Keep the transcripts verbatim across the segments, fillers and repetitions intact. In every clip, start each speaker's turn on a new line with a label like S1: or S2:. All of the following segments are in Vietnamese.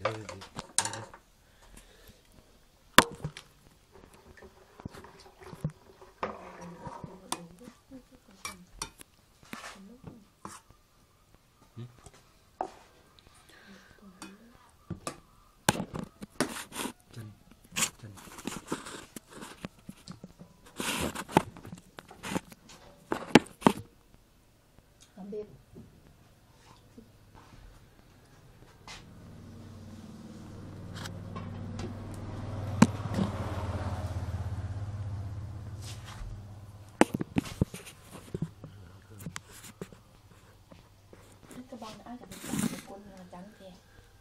S1: Bằng đã cả được con trắng kìa.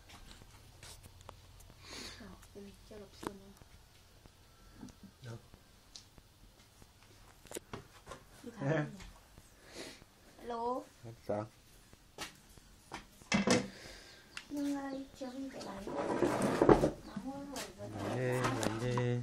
S1: Cho lọc xương nha. Hello.
S2: Sao?
S1: Nhưng ơi, chấm cái bánh.
S2: Bánh đi, bánh đi.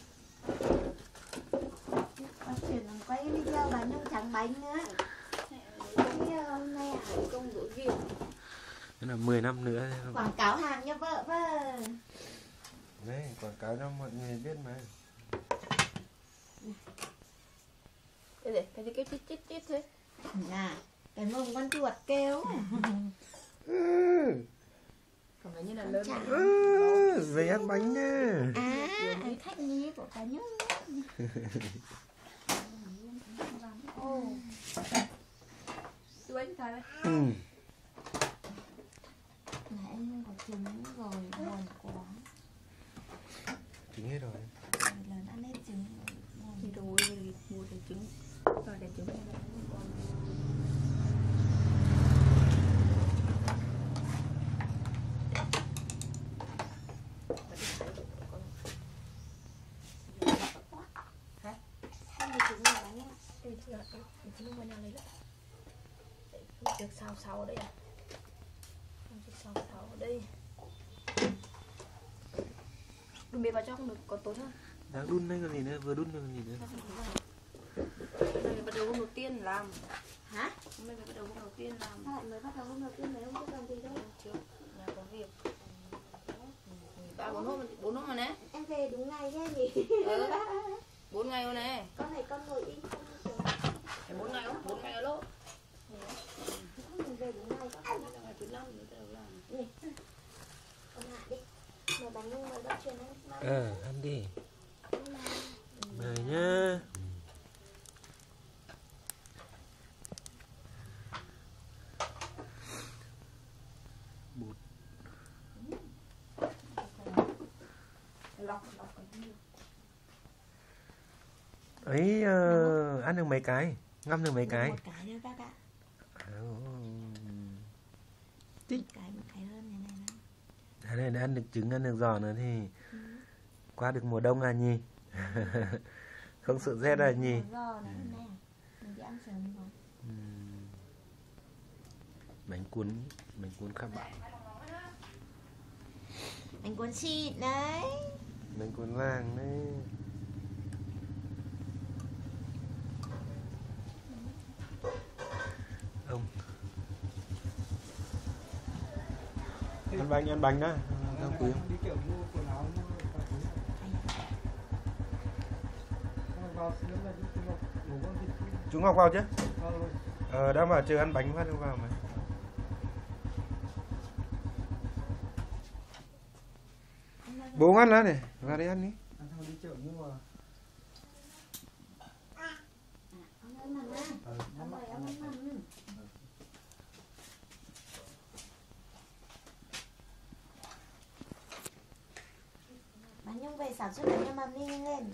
S1: Con chuyển làm quay video bánh nhưng chẳng bánh nữa. Hôm nay à, công đổi việc.
S2: Thế là mười năm nữa.
S1: Quảng cáo hàng cho vợ vợ.
S2: Đấy, quảng cáo cho mọi người biết mà.
S1: Đây để, cái cái chít chít chít thôi. À, cái mông con chuột kêu. Còn phải như là lớn.
S2: Ừ, về ăn bánh nha.
S1: À, cái khách nhí của cả nhớ. Ô. Chú bánh thay đấy.
S2: Ừ.
S1: Nãy có trứng rồi, ngon quá.
S2: Trứng hết rồi.
S1: Lần ăn hết trứng rồi. Thì rồi, rồi mua cái trứng. Rồi để trứng này còn. Hả? Không được trứng này nhé. Đây thì là cái trứng bên nào lấy lại. Để được sao sao ở đây. Sao sao ở đây. Đun bia vào cho không được còn tốt hơn.
S2: Đang đun đây còn gì nữa, vừa đun được còn gì nữa.
S1: Hôm nay bắt đầu hôm đầu tiên làm. Hả? Hôm nay bắt đầu hôm đầu tiên làm. Sao lại mới bắt đầu hôm đầu tiên này không biết làm gì đâu. Trước nhà có việc. Ba bốn hôm, bốn hôm rồi nè. Em về đúng ngày thế nhỉ? Ừ. Bốn ngày rồi nè. Con này con ngồi in không được. Phải bốn ngày không? Bốn ngày ở lỗ. Mình về đúng ngày có ngày là ngày thứ năm nữa đầu làm. Nè. Con hạ đi. Mời bánh nhưng mời bác truyền anh.
S2: Ờ, ăn đi. Mời nhá. Bột.
S1: Lọc, lọc
S2: Ấy uh, ăn được mấy cái? Ngâm được mấy cái?
S1: Một cái thôi bác ạ. Một cái, một cái hơn này này này.
S2: Thế này đã ăn được trứng, ăn được giò nữa thì
S1: Ừ.
S2: qua được mùa đông à nhỉ? Không sợ rét à nhỉ?
S1: Giò này nè. Mình đi ăn sớm rồi.
S2: Uhm. Bánh cuốn, bánh cuốn các bạn.
S1: Bánh cuốn xịn đấy.
S2: Bánh cuốn vàng đấy. Ông ăn bánh, ăn bánh đó. Không quý không? Chú Ngọc vào chứ? Ờ, đang bảo chờ ăn bánh phát vào mà. Bố ăn lá này, vào đây ăn đi.
S1: Bánh nhung về sản xuất bánh mầm đi nhanh lên.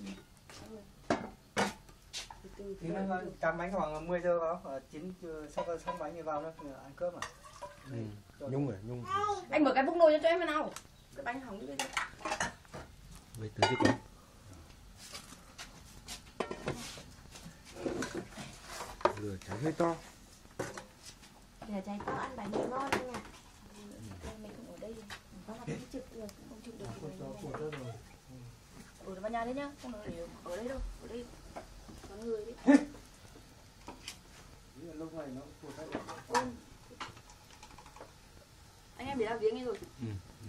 S3: Thì nó cắm bánh khoảng mười giờ vào, chín sau xong bánh thì vào nó ăn cơm à.
S2: Ừ. Nhung rồi, Nhung.
S1: Anh mở cái bốc nồi cho em nào. Cái bánh hỏng đi.
S2: Vậy từ chứ con. Lửa cháy hơi to.
S1: Lửa cháy to ăn bánh này ngon anh ạ. Mình không ở đây. Có là cái trực được, không chịu được. Ừ, vào nhà đấy nhá, không được để ở đây đâu, ở đây có người đấy.
S3: Lúc này nó
S1: ừ. Anh em để làm viếng nghe rồi.
S2: Ừ,